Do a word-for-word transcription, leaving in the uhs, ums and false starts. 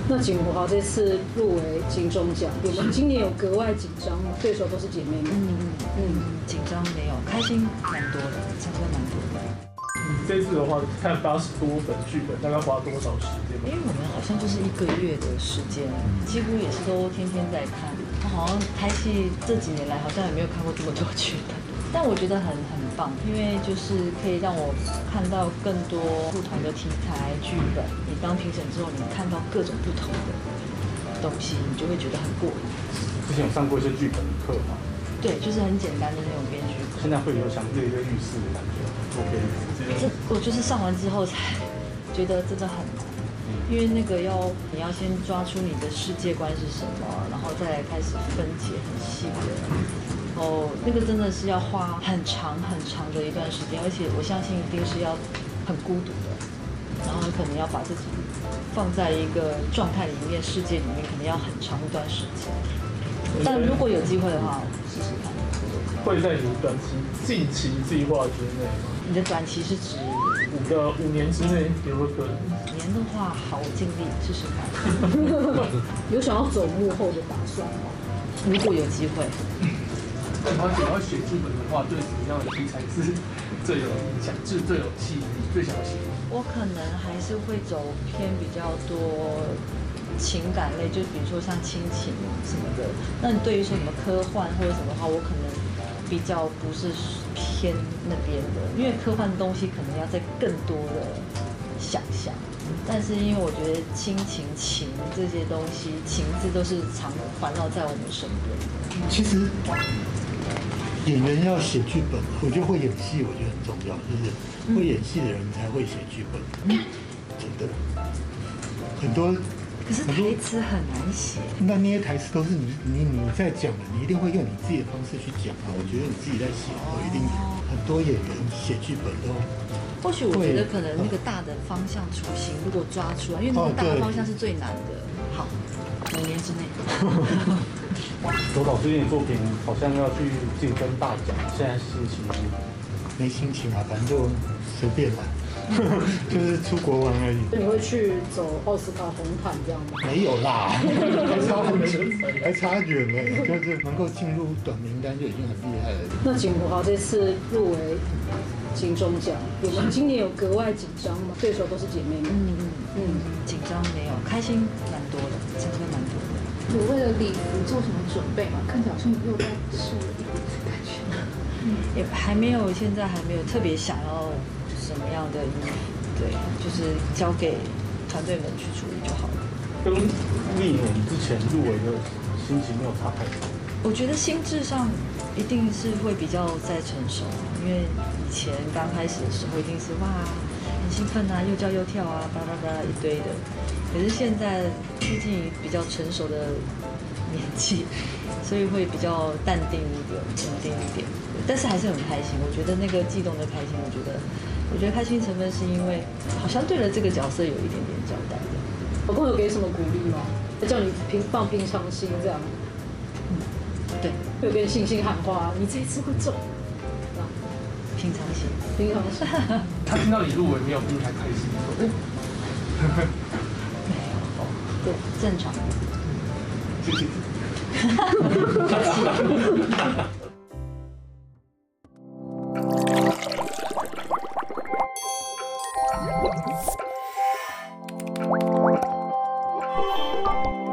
那景国豪这次入围金钟奖，我们今年有格外紧张吗？对手都是姐妹们。 嗯嗯嗯，紧张没有，开心蛮多的，参加蛮多的。 你这次的话，看八十多本剧本，大概花多少时间？ 因为我们好像就是一个月的时间，几乎也是都天天在看。我好像拍戏这几年来，好像也没有看过这么多剧本。但我觉得很很棒，因为就是可以让我看到更多不同的题材剧本。你当评审之后，你看到各种不同的东西，你就会觉得很过瘾。 之前有上过一些剧本课吗？ 对，就是很简单的那种编剧课。 现在会有想跃跃欲试的感觉，做编剧。 这我就是上完之后才觉得真的很难，因为那个要你要先抓出你的世界观是什么，然后再来开始分解很细的。哦，那个真的是要花很长很长的一段时间，而且我相信一定是要很孤独的，然后可能要把自己放在一个状态里面、世界里面，可能要很长一段时间。但如果有机会的话，试试看。 会在你短期、近期计划之内吗？ 你的短期是指五个五年之内有没有可能？ 五年的话，好，我尽力试试看。 有想要走幕后的打算吗？ 如果有机会。 但他想要写剧本的话，对什么样的题材是最有影响，是最有吸引力，最想要写？ 我可能还是会走偏比较多情感类，就比如说像亲情什么的。那你对于说什么科幻或者什么的话，我可能比较不是偏那边的，因为科幻的东西可能要在更多的想象。但是因为我觉得亲情情这些东西，情字都是常环绕在我们身边的。 其实演员要写剧本，我觉得会演戏，我觉得很重要，就是会演戏的人才会写剧本，真的。很多， 可是台词很难写。 那那些台词都是你你你在讲的，你一定会用你自己的方式去讲啊。我觉得你自己在写的时候，一定很多演员写剧本都。 或许我觉得可能那个大的方向雏形如果抓出来，因为那个大的方向是最难的。好，五年之内。 周导最近的作品好像要去竞争大奖，现在心情没心情啊，反正就随便啦，就是出国玩而已。 你会去走奥斯卡红毯这样吗？ 没有啦，还差很远，还差远呢，就是能够进入短名单就已经很厉害了。 那景国豪这次入围金钟奖，我们今年有格外紧张吗？对手都是姐妹们。 嗯嗯嗯，紧张没有，开心蛮多的，参加蛮多的。 有为了礼服做什么准备吗？看起来好像又在瘦了一点的感觉。 嗯，也还没有，现在还没有特别想要什么样的衣服，对，就是交给团队们去处理就好了。 跟历年之前入围的心情没有差太多。 我觉得心智上一定是会比较再成熟，因为以前刚开始的时候一定是哇很兴奋啊，又叫又跳啊，巴拉巴拉一堆的。可是现在毕竟比较成熟的年纪，所以会比较淡定一点，沉淀一点。但是还是很开心，我觉得那个悸动的开心，我觉得，我觉得开心成分是因为好像对了这个角色有一点点交代的。 老公有给什么鼓励吗？叫你平放平常心这样。 嗯，对， 有跟星星喊话，你这一次会中。 平常心， 平常心。 他听到你入围没有比你还开心？ 没有，对，正常。 谢谢。 Thank you.